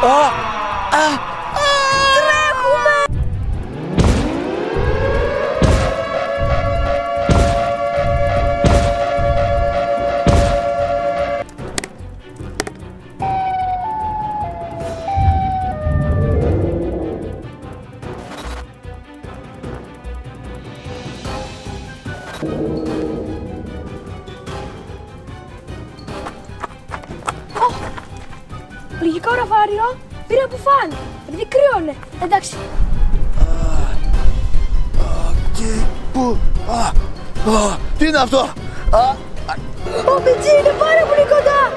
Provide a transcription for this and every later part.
Λογικό ραφάριο, πήρε από φαν, επειδή κρύωνε, εντάξει. Και πού, τι είναι αυτό? Ο Μπιτζή είναι πάρα πολύ κοντά.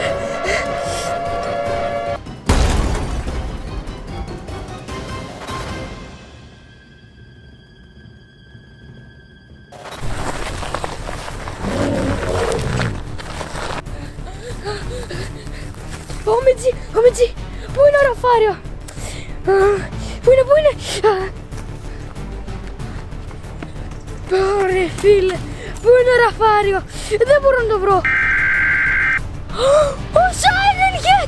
Ο Μιτζή, πού είναι ο ραφάριο? Πού είναι? Ωραία φίλε, πού είναι ο ραφάριο? Δεν μπορώ να το βρω. Ο Silent Head!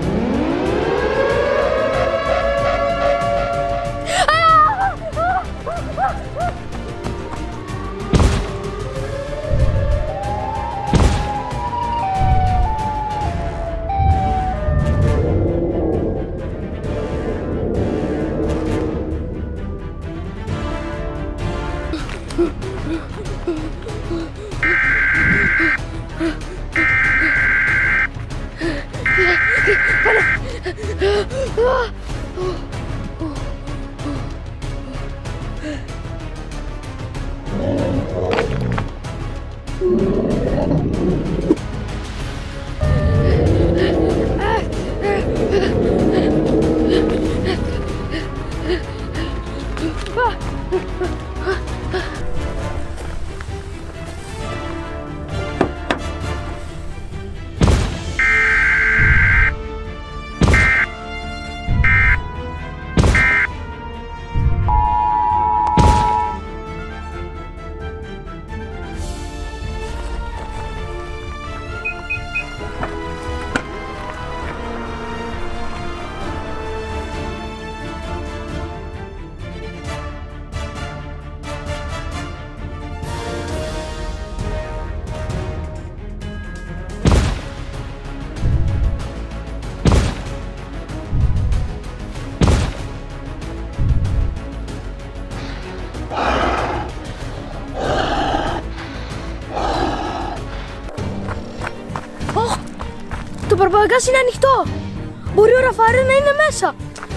Το παρπαγκάζ είναι ανοιχτό. Μπορεί ο ραφάριο να είναι μέσα.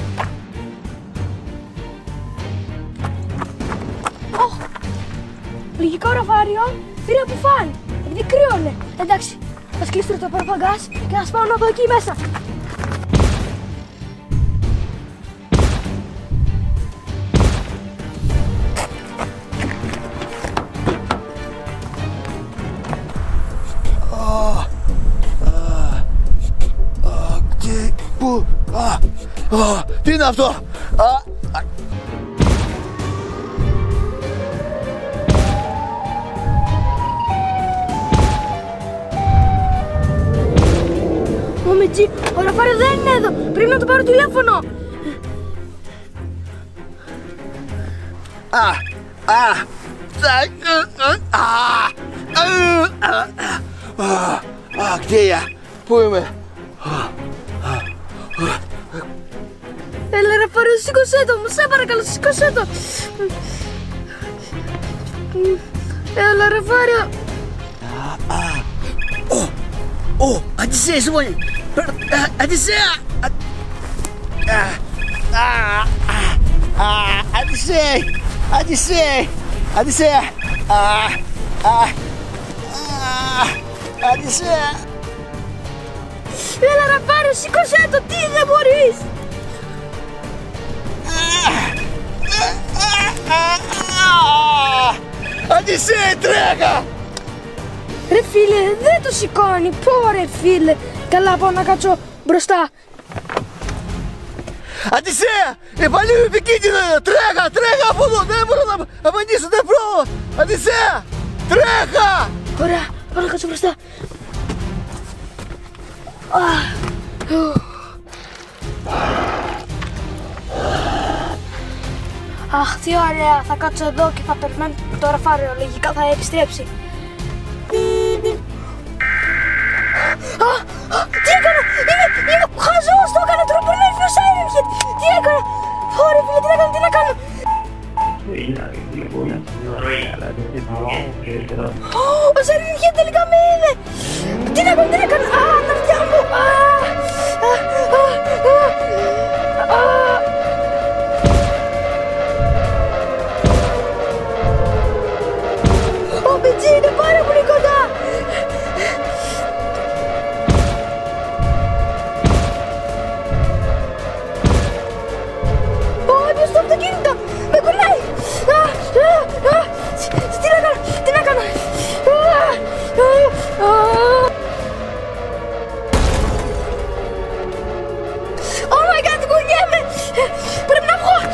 Λογικό ραφάριο, πήρε από φαν, επειδή κρύωνε. Εντάξει, θα κλείσω το παρπαγκάζ και θα σπάω από εκεί μέσα. Τι είναι αυτό? Ο Μιτζή, ο ραφάριο δεν είναι εδώ. Πρέπει να του πάρω τηλέφωνο. Κτία, πού είμαι? Έλα ραφάριο, σήκωσέ το μου, σε παρακαλώ, σήκωσέ το. Έλα ραφάριο. Одиссея сегодня! Одиссея! Одиссей! Одиссей! Одиссея! Одиссея! Έλα ραφάριο, σήκωσέ το, τι δεν μπορείς. Одиссей, τρέχα! Ρε φίλε, δεν το σηκώνει. Πω ρε φίλε. Καλά, πάω να κάτσω μπροστά. Одиссея! Επαλίου επικίνδυνο! Τρέχα από εδώ! Δεν μπορώ να απαντήσω, δεν μπορώ! Одиссея! Τρέχα! Ωραία, πάω να κάτσω μπροστά. Αχ, τι ωραία. Θα κάτσω εδώ και θα περιμένω το ραφάριο. Λογικά θα επιστρέψει. Τι έκανα! Είμαι χαζός! Το έκανα τώρα πριν έρθει ο Siren Head! Τι έκανα! Ωραία φίλε, τι να κάνω! Ο Siren Head τελικά με είδε! Τι να κάνω! Α, τα αυτιά μου! Ο Μπιτζή είναι πάρα πολύ κοντά! Στο αυτοκίνητο! Με κουνάει! Τι να κάνω! Oh my god, κουνιέμαι! Πρέπει να βγω!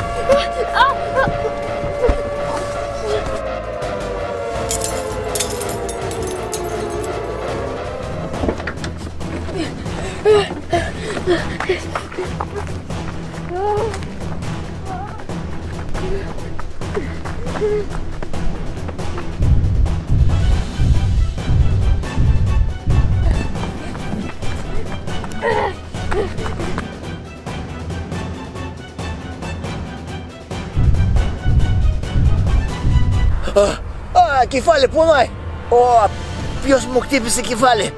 Κεφάλι, πονάει! Ποιος μου χτύπησε κεφάλι!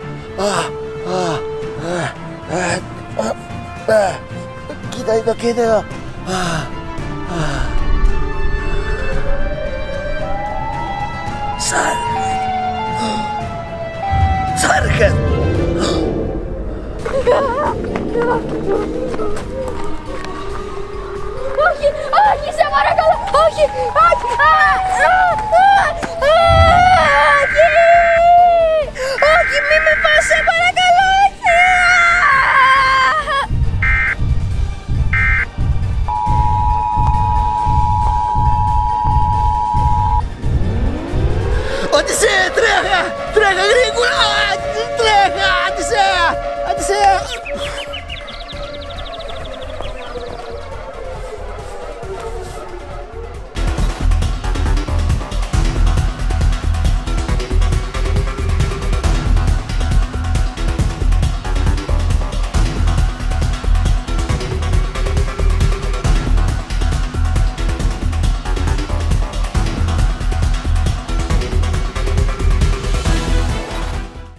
Κοίτα εδώ, κοίτα εδώ! Siren! Όχι, όχι, σε παρακαλώ! Όχι, όχι!